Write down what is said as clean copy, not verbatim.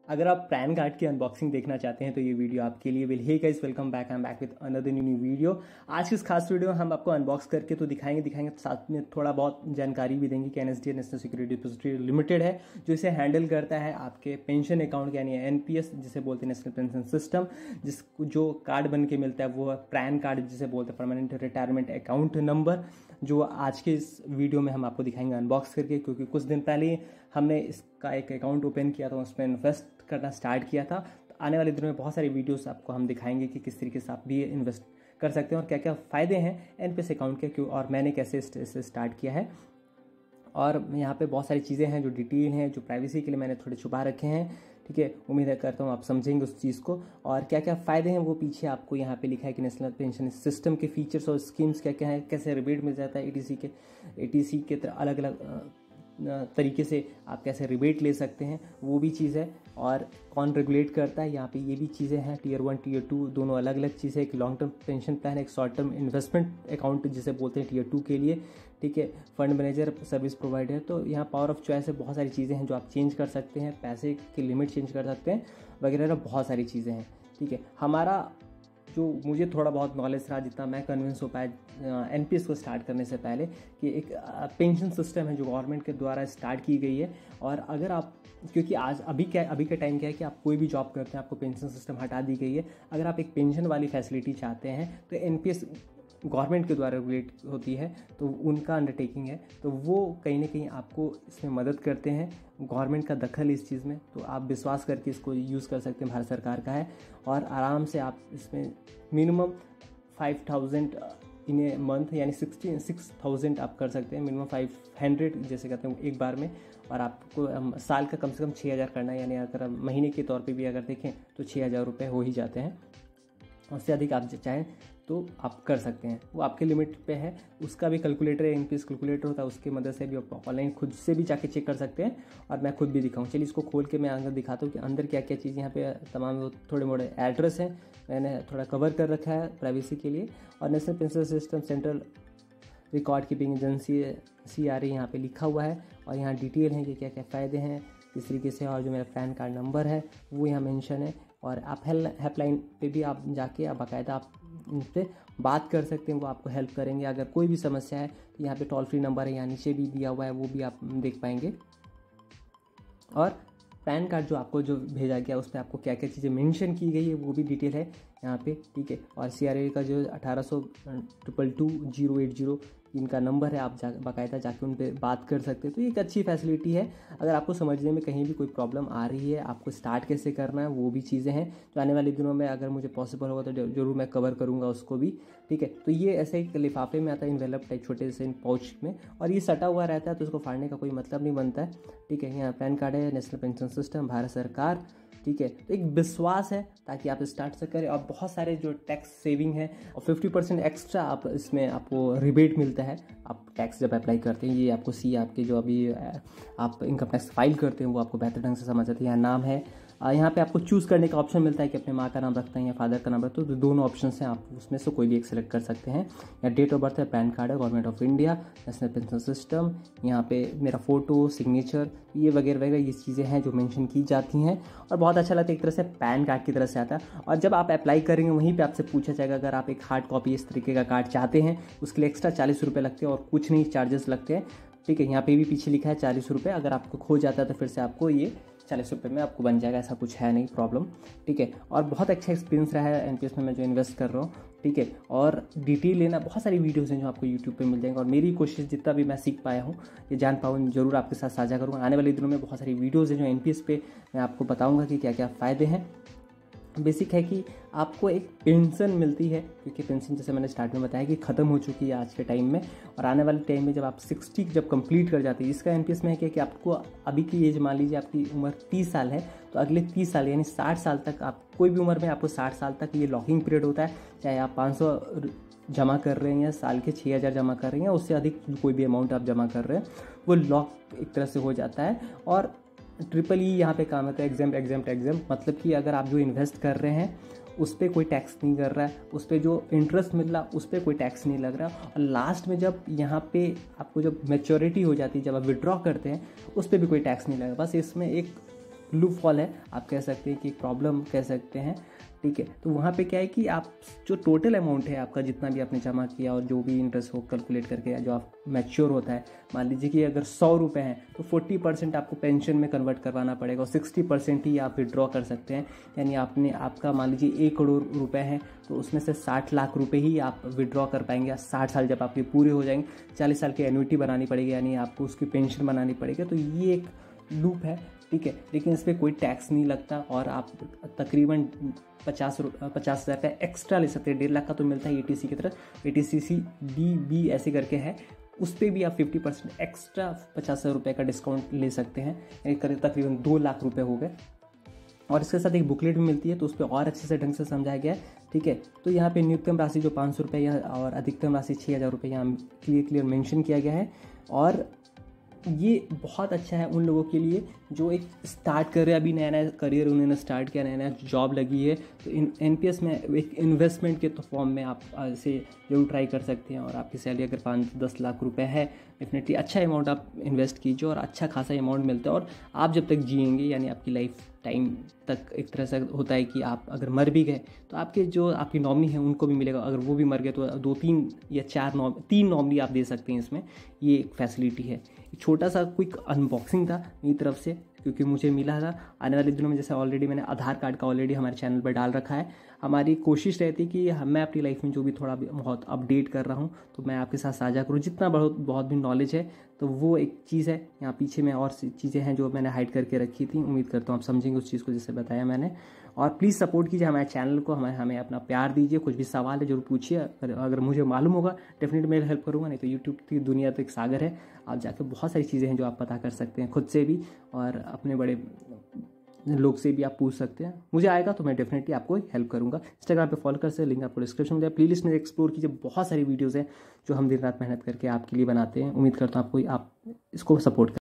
अगर आप pan card की अनबॉक्सिंग देखना चाहते हैं तो ये वीडियो आपके लिए will. Hey guys, welcome back. I am back with another new video. आज की इस खास वीडियो में हम आपको अनबॉक्स करके तो दिखाएंगे साथ में थोड़ा बहुत जानकारी भी देंगे कि NSDL national security depository limited है जो इसे हैंडल करता है आपके पेंशन अकाउंट यानी एनपीएस जिसे बोलते हैं, नेशनल पेंशन सिस्टम। जो कार्ड बन के मिलता है वो पैन कार्ड जिसे बोलते हैं, परमानेंट रिटायरमेंट अकाउंट नंबर, जो आज के इस वीडियो में हम आपको दिखाएंगे अनबॉक्स करके, क्योंकि कुछ दिन पहले हमने इसका एक अकाउंट ओपन किया था, उसमें इन्वेस्ट करना स्टार्ट किया था। तो आने वाले दिनों में बहुत सारी वीडियोस आपको हम दिखाएंगे कि किस तरीके से आप भी इन्वेस्ट कर सकते हैं और क्या क्या फ़ायदे हैं एनपीएस अकाउंट के, क्यों और मैंने कैसे इसे स्टार्ट किया है। और यहाँ पे बहुत सारी चीज़ें हैं जो डिटेल हैं, जो प्राइवेसी के लिए मैंने थोड़े छुपा रखे हैं। ठीक है, उम्मीद करता हूँ आप समझेंगे उस चीज़ को और क्या क्या फ़ायदे हैं वो पीछे आपको यहाँ पे लिखा है कि नेशनल पेंशन सिस्टम के फीचर्स और स्कीम्स क्या क्या है, कैसे रिबेट मिल जाता है एटीसी के अलग अलग तरीके से आप कैसे रिबेट ले सकते हैं, वो भी चीज़ है। और कौन रेगुलेट करता है, यहाँ पे ये भी चीज़ें हैं। टियर 1 टियर 2 दोनों अलग अलग चीज़ें, एक लॉन्ग टर्म पेंशन प्लान, एक शॉर्ट टर्म इन्वेस्टमेंट अकाउंट जिसे बोलते हैं टियर 2 के लिए। ठीक है, फंड मैनेजर, सर्विस प्रोवाइडर। तो यहाँ पावर ऑफ चॉइस है, बहुत सारी चीज़ें हैं जो आप चेंज कर सकते हैं, पैसे की लिमिट चेंज कर सकते हैं वगैरह, बहुत सारी चीज़ें हैं। ठीक है, हमारा जो मुझे थोड़ा बहुत नॉलेज रहा, जितना मैं कन्विंस हो पाया एनपीएस को स्टार्ट करने से पहले, कि एक पेंशन सिस्टम है जो गवर्नमेंट के द्वारा स्टार्ट की गई है। और अगर आप, क्योंकि अभी का टाइम क्या है कि आप कोई भी जॉब करते हैं आपको पेंशन सिस्टम हटा दी गई है। अगर आप एक पेंशन वाली फैसिलिटी चाहते हैं तो एनपीएस गवर्नमेंट के द्वारा रेगुलेट होती है, तो उनका अंडरटेकिंग है, तो वो कहीं ना कहीं आपको इसमें मदद करते हैं। गवर्नमेंट का दखल इस चीज़ में, तो आप विश्वास करके इसको यूज़ कर सकते हैं, भारत सरकार का है। और आराम से आप इसमें मिनिमम 5000 इन ए मंथ यानी 6,000 आप कर सकते हैं, मिनिमम 500 जैसे कहते हैं एक बार में। और आपको साल का कम से कम 6,000 करना है, यानी अगर आप महीने के तौर पे भी अगर देखें तो 6,000 रुपये हो ही जाते हैं। उससे अधिक आप चाहें तो आप कर सकते हैं, वो आपके लिमिट पे है। उसका भी कैलकुलेटर है, एनपीएस कैलकुलेटर होता है, उसकी मदद से भी आप ऑनलाइन खुद से भी जाके चेक कर सकते हैं। और मैं खुद भी दिखाऊँ, चलिए इसको खोल के मैं अंदर दिखाता हूँ कि अंदर क्या क्या चीज़ यहाँ पे तमाम थोड़े मोड़े एड्रेस हैं, मैंने थोड़ा कवर कर रखा है प्राइवेसी के लिए। और national pension system central record keeping agency CRA यहाँ पे लिखा हुआ है। और यहाँ डिटेल है कि क्या क्या फ़ायदे हैं इस तरीके से। और जो मेरा पैन कार्ड नंबर है वो यहाँ मेंशन है। और आप हेल्पलाइन पे भी आप जाके आप बाकायदा आप उनसे बात कर सकते हैं, वो आपको हेल्प करेंगे। अगर कोई भी समस्या है तो यहाँ पे टोल फ्री नंबर है, यहाँ नीचे भी दिया हुआ है, वो भी आप देख पाएंगे। और पैन कार्ड जो आपको जो भेजा गया उस पर आपको क्या क्या चीज़ें मेंशन की गई है वो भी डिटेल है यहाँ पे। ठीक है, और CRA का जो 1800-222-080 इनका नंबर है, आप बाकायदा जाके उन पर बात कर सकते हैं। तो ये एक अच्छी फैसिलिटी है। अगर आपको समझने में कहीं भी कोई प्रॉब्लम आ रही है, आपको स्टार्ट कैसे करना है, वो भी चीज़ें हैं जो आने वाले दिनों में अगर मुझे पॉसिबल होगा तो जरूर मैं कवर करूँगा उसको भी। ठीक है, तो ये ऐसे एक लिफाफे में आता है, इन्वेलप टाइप छोटे से पाउच में, और ये सटा हुआ रहता है तो उसको फाड़ने का कोई मतलब नहीं बनता है। ठीक है, यहाँ पैन कार्ड है, नेशनल पेंशन सिस्टम, भारत सरकार। ठीक है, तो एक विश्वास है ताकि आप स्टार्ट से करें। और बहुत सारे जो टैक्स सेविंग है और 50% एक्स्ट्रा आप इसमें आपको रिबेट मिलता है। आप टैक्स जब अप्लाई करते हैं, ये आपको आपके जो अभी आप इनकम टैक्स फाइल करते हैं वो आपको बेहतर ढंग से समझ आती है। यहाँ नाम है, यहाँ पे आपको चूज़ करने का ऑप्शन मिलता है कि अपने माँ का नाम रखते हैं या फादर का नाम रखते हो, तो दोनों ऑप्शन हैं, आप उसमें से कोई भी एक सेलेक्ट कर सकते हैं। या डेट ऑफ बर्थ है, पैन कार्ड है, government of India, national pension system, यहाँ पे मेरा फ़ोटो, सिग्नेचर, ये वगैरह वगैरह ये चीज़ें हैं जो मेंशन की जाती हैं। और बहुत अच्छा लगता है, एक तरह से पैन कार्ड की तरह से आता है। और जब आप अप्लाई करेंगे वहीं पे आपसे पूछा जाएगा, अगर आप एक हार्ड कॉपी इस तरीके का कार्ड चाहते हैं उसके लिए एक्स्ट्रा 40 रुपये लगते हैं और कुछ नहीं चार्जेस लगते हैं। ठीक है, यहाँ पे भी पीछे लिखा है 40 रुपये। अगर आपको खो जाता है तो फिर से आपको ये 40 रुपये में आपको बन जाएगा, ऐसा कुछ है नहीं प्रॉब्लम। ठीक है, और बहुत अच्छा एक्सपीरियंस रहा है एनपीएस में मैं जो इन्वेस्ट कर रहा हूँ। ठीक है, और डिटेल लेना, बहुत सारी वीडियोज़ हैं जो आपको यूट्यूब पे मिल जाएंगे। और मेरी कोशिश जितना भी मैं सीख पाया हूँ, ये जान पाऊँ, जरूर आपके साथ साझा करूँगा। आने वाले दिनों में बहुत सारी वीडियोज़ हैं जो एनपीएस पे मैं आपको बताऊँगा कि क्या क्या फ़ायदे हैं। बेसिक है कि आपको एक पेंशन मिलती है, क्योंकि पेंशन जैसे मैंने स्टार्ट में बताया कि ख़त्म हो चुकी है आज के टाइम में। और आने वाले टाइम में जब आप 60 जब कंप्लीट कर जाते हैं, इसका एनपीएस में है कि आपको अभी की एज, मान लीजिए आपकी उम्र 30 साल है, तो अगले 30 साल यानी 60 साल तक आप कोई भी उम्र में, आपको 60 साल तक ये लॉकिंग पीरियड होता है। चाहे आप 500 जमा कर रहे हैं या साल के 6,000 जमा कर रहे हैं या उससे अधिक कोई भी अमाउंट आप जमा कर रहे हैं, वो लॉक एक तरह से हो जाता है। और ट्रिपल ई यहाँ पे काम होता है, एग्जाम, मतलब कि अगर आप जो इन्वेस्ट कर रहे हैं उस पर कोई टैक्स नहीं कर रहा है, उस पर जो इंटरेस्ट मिल रहा है उस पर कोई टैक्स नहीं लग रहा। और लास्ट में जब यहाँ पे आपको जब मैच्योरिटी हो जाती है, जब आप विड्रॉ करते हैं, उस पर भी कोई टैक्स नहीं लगा। बस इसमें एक लूप हॉल है, आप कह सकते हैं कि एक प्रॉब्लम कह सकते हैं, ठीक है। तो वहाँ पे क्या है कि आप जो टोटल अमाउंट है आपका जितना भी आपने जमा किया और जो भी इंटरेस्ट हो कैलकुलेट करके जो आप मैच्योर होता है, मान लीजिए कि अगर 100 रुपये हैं तो 40% आपको पेंशन में कन्वर्ट करवाना पड़ेगा और 60% ही आप विड्रॉ कर सकते हैं। यानी आपका मान लीजिए 1 करोड़ रुपए हैं तो उसमें से 60 लाख रुपए ही आप विड्रॉ कर पाएंगे। 60 साल जब आपके पूरे हो जाएंगे, 40 साल की एन्युटी बनानी पड़ेगी, यानी आपको उसकी पेंशन बनानी पड़ेगी। तो ये एक लूप है, ठीक है। लेकिन इस पर कोई टैक्स नहीं लगता और आप तकरीबन 50,000 का एक्स्ट्रा ले सकते हैं। 1.5 लाख का तो मिलता है ATC की तरफ, ATCC-DB ऐसे करके है, उस पर भी आप 50% एक्स्ट्रा 50,000 रुपये का डिस्काउंट ले सकते हैं, तकरीबन 2 लाख रुपये हो गए। और इसके साथ एक बुकलेट भी मिलती है तो उस पर और अच्छे से ढंग से समझाया गया है, ठीक है। तो यहाँ पे न्यूनतम राशि जो 500 रुपये और अधिकतम राशि 6,000 रुपये यहाँ क्लियर मेंशन किया गया है। और ये बहुत अच्छा है उन लोगों के लिए जो एक स्टार्ट कर रहे हैं, अभी नया नया करियर उन्होंने स्टार्ट किया, नया नया जॉब लगी है। तो NPS में एक इन्वेस्टमेंट के तो फॉर्म में आप इसे जरूर ट्राई कर सकते हैं। और आपकी सैलरी अगर 5-10 लाख रुपए है, डेफिनेटली अच्छा अमाउंट आप इन्वेस्ट कीजिए और अच्छा खासा अमाउंट मिलता है। और आप जब तक जिएंगे, यानी आपकी लाइफ टाइम तक एक तरह से होता है कि आप अगर मर भी गए तो आपकी नॉमिनी है उनको भी मिलेगा। अगर वो भी मर गए तो 2-3 या 3 नॉमिनी आप दे सकते हैं इसमें, ये एक फैसिलिटी है। छोटा सा क्विक अनबॉक्सिंग था मेरी तरफ से, क्योंकि मुझे मिला था। आने वाले दिनों में जैसे ऑलरेडी मैंने आधार कार्ड का ऑलरेडी हमारे चैनल पर डाल रखा है, हमारी कोशिश रहती है कि मैं अपनी लाइफ में जो भी थोड़ा बहुत अपडेट कर रहा हूँ तो मैं आपके साथ साझा करूँ, जितना बहुत भी नॉलेज है। तो वो एक चीज़ है। यहाँ पीछे में और चीज़ें हैं जो मैंने हाइड करके रखी थी, उम्मीद करता हूँ आप समझेंगे उस चीज़ को जैसे बताया मैंने। और प्लीज़ सपोर्ट कीजिए हमारे चैनल को, हमें अपना प्यार दीजिए। कुछ भी सवाल है जरूर पूछिए, अगर मुझे मालूम होगा डेफिनेटली मैं हेल्प करूँगा। नहीं तो यूट्यूब की दुनिया तो एक सागर है, आप जाकर बहुत सारी चीज़ें हैं जो आप पता कर सकते हैं खुद से भी, और अपने बड़े लोग से भी आप पूछ सकते हैं। मुझे आएगा तो मैं डेफिनेटली आपको हेल्प करूंगा। इंस्टाग्राम पे फॉलो कर सकते हैं, लिंक आपको डिस्क्रिप्शन में दिया। प्लेलिस्ट में एक्सप्लोर कीजिए, बहुत सारी वीडियोस हैं जो हम दिन रात मेहनत करके आपके लिए बनाते हैं। उम्मीद करता हूँ आप इसको सपोर्ट